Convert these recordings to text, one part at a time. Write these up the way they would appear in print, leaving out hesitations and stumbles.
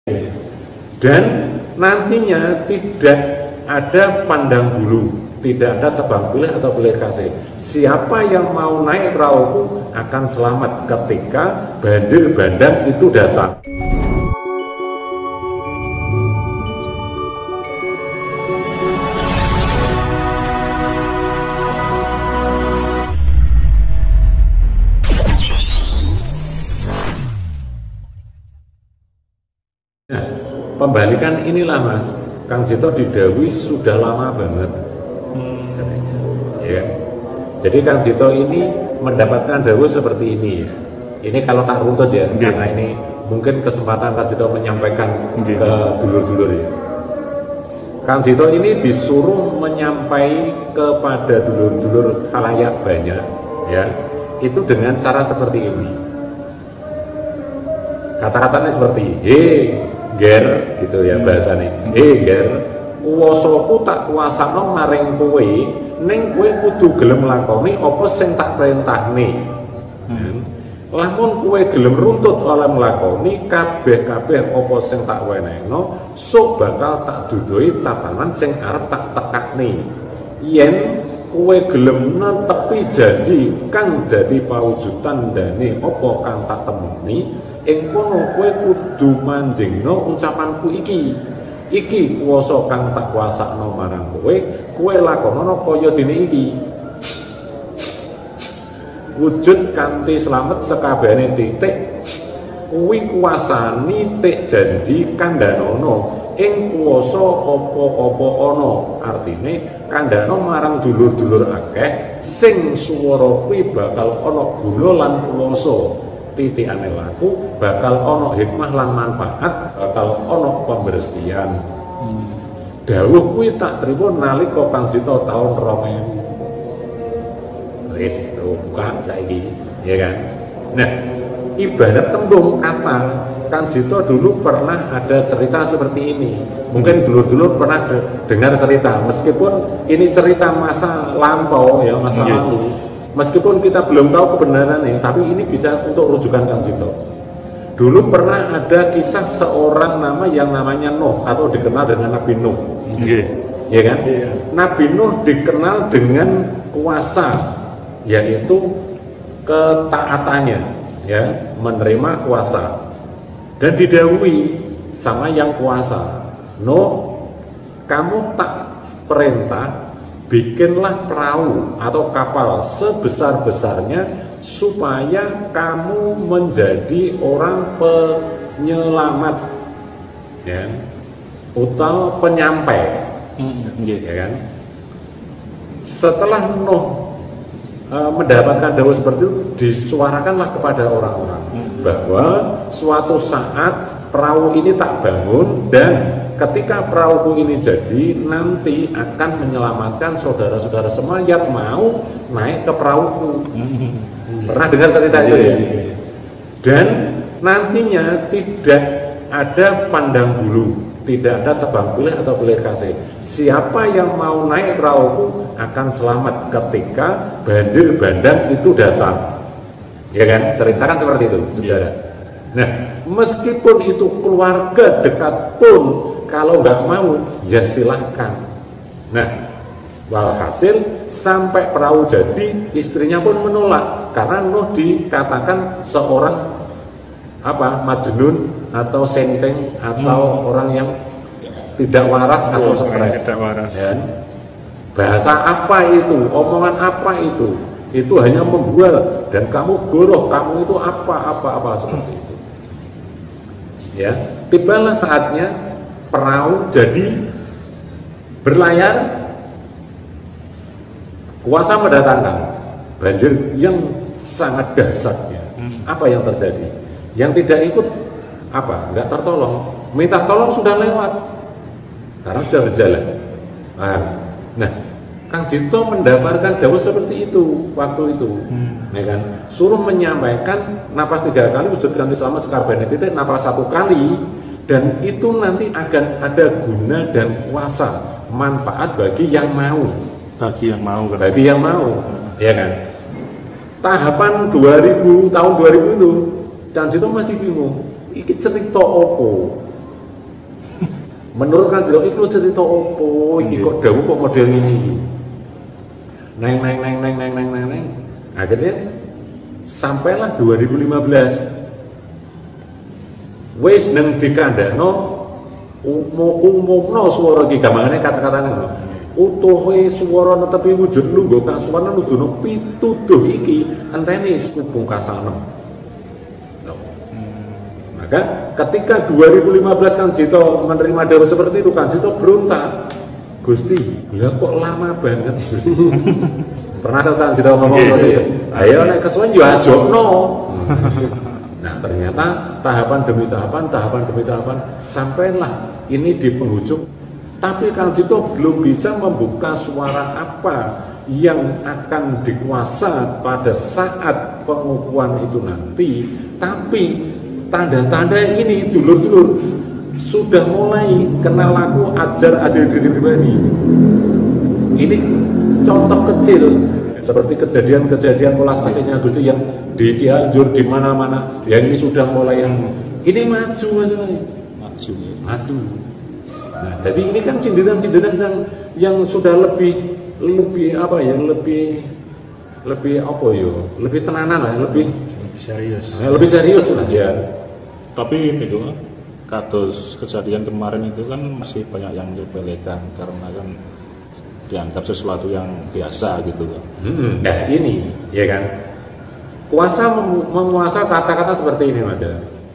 Dan nantinya tidak ada pandang bulu, tidak ada tebang pilih atau pilih kasih. Siapa yang mau naik perahuku akan selamat ketika banjir bandang itu datang. Nah, pembalikan inilah Mas, Kang Jito didhawuhi sudah lama banget. Ya. Jadi Kang Jito ini mendapatkan dawuh seperti ini ya. Ini kalau tak runtut ya, karena ini mungkin kesempatan Kang Jito menyampaikan ke dulur-dulur ya. Kang Jito ini disuruh menyampaikan kepada dulur-dulur khalayak banyak ya, itu dengan cara seperti ini. Kata-katanya seperti ger gitu ya bahasanya. Ger, kuwasaku tak kuasano maring kowe, ning kowe kudu gelem lakoni apa sing tak perintahne. Lamun kowe gelem runtut oleh nglakoni kabeh-kabeh apa sing tak wenehno, sok bakal tak duduhi tatanan sing arep tak tekakne. Yen kowe gelem netepi janji kang dadi pawujudan dane apa kang tak temoni, ing kono kowe kudu manjingno ucapanku iki. Iki kuwasa kang tak kuasakno marang kowe lakonono kaya dene iki. Wujud kanthi slamet sekabehane titik kuwi kuasani tik janji kandhanono ing kuwasa apa-apa ana. Artine kandhano marang dulur-dulur akeh sing swara kuwi bakal ana guna lan kuwasa. Titikane laku bakal ono hikmah lan manfaat, bakal ono pembersihan. Dawuh kuwi tak trimo nalika Kang Jito tahun 2000. Wis bukan saiki, ya kan. Nah, ibarat tembung kata Kang Jito dulu pernah ada cerita seperti ini. Mungkin dulu pernah dengar cerita, meskipun ini cerita masa lampau ya, masa lalu. Meskipun kita belum tahu kebenarannya, tapi ini bisa untuk rujukan Kang Jito. Dulu pernah ada kisah seorang nama yang namanya Nuh atau dikenal dengan Nabi Nuh. Ya kan? Nabi Nuh dikenal dengan kuasa, yaitu ketaatannya, ya, menerima kuasa. Dan didhawuhi sama yang kuasa, Nuh, kamu tak perintah bikinlah perahu atau kapal sebesar-besarnya supaya kamu menjadi orang penyelamat ya, atau penyampai ya kan. Setelah Nuh mendapatkan dawuh seperti itu, disuarakanlah kepada orang-orang bahwa suatu saat perahu ini tak bangun, dan ketika perahu ini jadi, nanti akan menyelamatkan saudara-saudara semua yang mau naik ke perahuku. Pernah dengar cerita itu ya? Dan nantinya tidak ada pandang bulu, tidak ada tebang pilih atau pilih kasih. Siapa yang mau naik perahuku akan selamat ketika banjir bandang itu datang. Ya kan? Cerita kan seperti itu, saudara. Nah, meskipun itu keluarga dekat pun, kalau nggak mau, ya silahkan. Nah, walhasil sampai perahu jadi, istrinya pun menolak karena Nuh dikatakan seorang majnun atau senteng atau orang yang tidak waras atau stres. Ya. Bahasa apa itu? Omongan apa itu? Itu hanya membual, dan kamu goroh, kamu itu apa seperti itu. Ya, tibalah saatnya perahu jadi berlayar, kuasa mendatangkan banjir yang sangat dahsyatnya. Apa yang terjadi? Yang tidak ikut nggak tertolong, minta tolong sudah lewat karena sudah berjalan. Nah, Kang Jito mendapatkan dawuh seperti itu waktu itu, ya kan? Suruh menyampaikan napas 3 kali, wujud kanthi selamat sekabehane titik, napas 1 kali. Dan itu nanti akan ada guna dan kuasa manfaat bagi yang mau. Bagi yang mau, ya kan? Tahapan tahun 2000 itu, Kang Jito masih bingung. Iki cerita opo? Menurut Kang Jito iku cerita opo iki kok dawuh kok model ini. Neng. Akhirnya sampailah 2015. Wis nang dikandakno umumno swara iki gampangane kata-katane lho. Utuhe swara netepi wujud lungguh kasuwana nuduno pituduh iki enteni pungkasanem. Maka ketika 2015 Kang Jito menerima dawuh seperti itu, Kang Jito berontak. Gusti, ya kok lama banget. Pernah ada Kang Jito ngomong seperti itu. Ayo nek kesuwen yo ajokno. Nah ternyata tahapan demi tahapan sampailah ini di penghujung. Tapi Kang Jito belum bisa membuka suara apa yang akan dikuasa pada saat pengukuhan itu nanti. Tapi tanda-tanda ini dulur-dulur sudah mulai kenal aku ajar adil diri pribadi. Ini contoh kecil seperti kejadian-kejadian ulas aslinya Gusti yang di Cianjur di mana-mana. Ya ini sudah mulai yang ini maju. Nah, jadi ini kan sindiran-sindiran yang sudah lebih apa ya, lebih apa ya, lebih tenanan lah, lebih serius. Nah, lebih serius lah ya. Tapi itu kasus kejadian kemarin itu kan masih banyak yang dibelekan karena kan dianggap sesuatu yang biasa gitu kan. Nah ini ya kan kuasa menguasa kata-kata seperti ini Mas.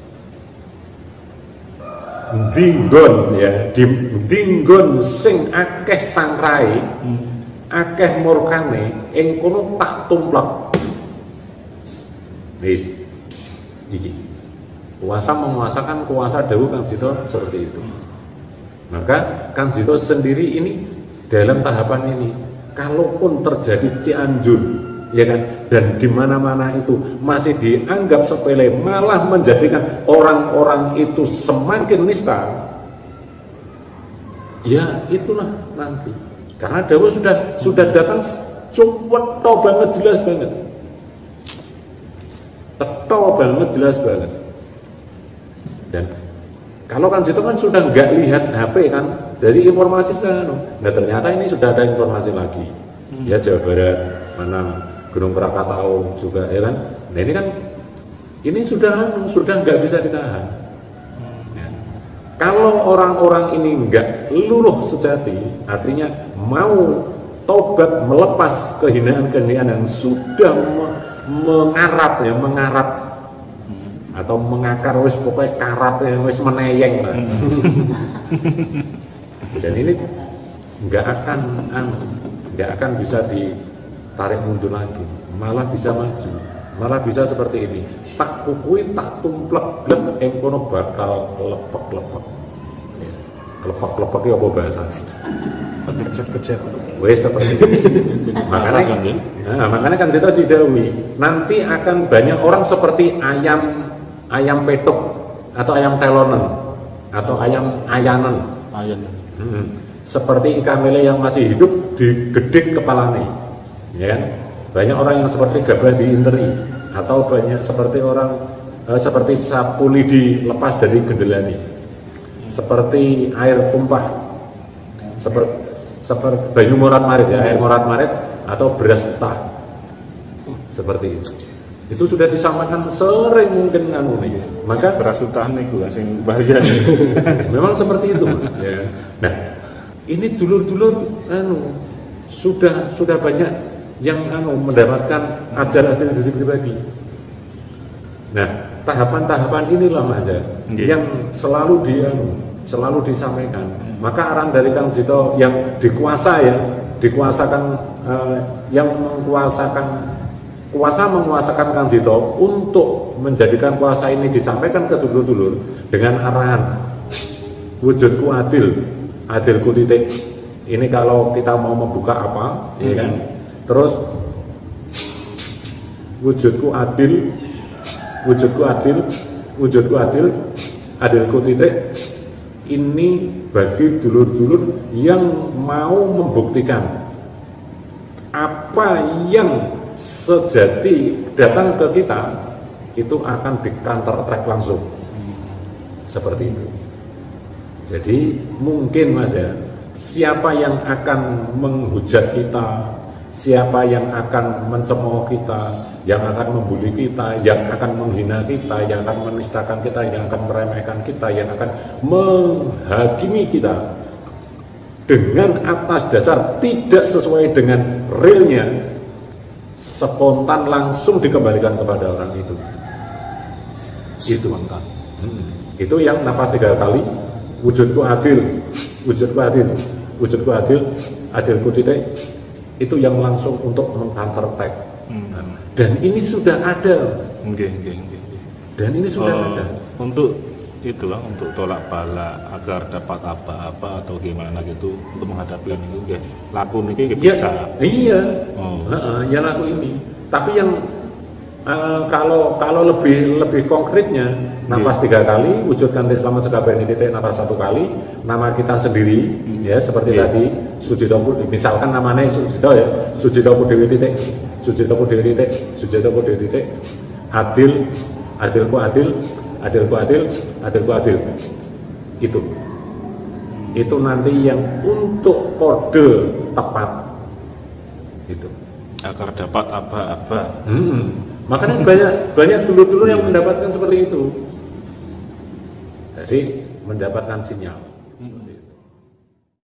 Dinggon ya, dinggon sing akeh sangrai, akeh murkane, ing kono tak tumplek. Wis iki. Kuasa menguasakan kuasa dawuh Kang Jito seperti itu. Maka Kang Jito sendiri ini dalam tahapan ini, kalaupun terjadi Cianjur, ya kan, dan di mana-mana itu masih dianggap sepele, malah menjadikan orang-orang itu semakin nista. Ya itulah nanti. Karena dawuh sudah datang ceweto banget, jelas banget. Teto banget, jelas banget. Dan kalau Kang Jito kan sudah nggak lihat HP kan, jadi informasi sudah, nah ternyata ini sudah ada informasi lagi, ya Jawa Barat, mana Gunung Krakatau juga, ya kan, nah ini kan, ini sudah nggak bisa ditahan. Ya. Kalau orang-orang ini nggak luluh sejati, artinya mau tobat melepas kehinaan-kehinaan yang sudah mengarat ya, atau mengakar wis pokoknya karat yang wis meneyeng lah. Dan ini nggak akan bisa ditarik mundur lagi, malah bisa maju, malah bisa seperti ini. Tak kukui tak tumplek blek engkono bakal lepek. Lepek ya apa bahasa? Kecet. Wes seperti itu. Makanya kan kita didahului. Nanti akan banyak orang seperti ayam petuk atau ayam telonen atau ayam ayanan. Seperti ikan lele yang masih hidup digedek kepalanya, ya kan? Banyak orang yang seperti gabah diinteri, atau banyak seperti orang seperti sapu lidi lepas dari gendelani, seperti air tumpah, seperti banyu morat marit ya, air morat marit atau beras utah, seperti itu. Itu sudah disampaikan sering mungkin nih. Maka beras utah nih gua sing bahaya. Memang seperti itu, ya. Nah, ini dulur-dulur sudah banyak yang mendapatkan ajaran diri pribadi. Nah, tahapan-tahapan inilah Mas yang selalu disampaikan. Maka arahan dari Kang Jito yang kuasa menguasakan Kang Jito untuk menjadikan kuasa ini disampaikan ke dulur-dulur dengan arahan wujudku adilku titik. Ini kalau kita mau membuka apa, ya kan? Terus wujudku adil, adilku titik. Ini bagi dulur-dulur yang mau membuktikan apa yang sejati datang ke kita itu akan di counter track langsung, seperti itu. Jadi mungkin Mas ya, siapa yang akan menghujat kita, siapa yang akan mencemooh kita, yang akan membuli kita, yang akan menghina kita, yang akan menistakan kita, yang akan meremehkan kita, yang akan menghakimi kita dengan atas dasar tidak sesuai dengan realnya, spontan langsung dikembalikan kepada orang itu. Spontan. Itu yang napas 3 kali, wujudku adil, wujudku adil, wujudku adil, adilku titik, itu yang langsung untuk meng-counter attack. Dan ini sudah ada. Dan ini sudah ada. Untuk itu lah, untuk tolak bala agar dapat apa-apa atau gimana gitu untuk menghadapi ini, laku ini bisa. Iya. Ya laku ini. Tapi yang kalau lebih konkretnya, nafas 3 kali, wujudkan selamat sekabeh titik, nafas 1 kali, nama kita sendiri, ya seperti tadi, Sujito, misalkan namanya Sujito ya, Sujito Dewi titik, Sujito Dewi titik, Sujito Dewi titik, adil, adilku adil, adilku adil, adilku adil. Itu nanti yang untuk kode tepat itu agar dapat apa-apa. Makanya banyak dulu yang mendapatkan seperti itu. Jadi mendapatkan sinyal.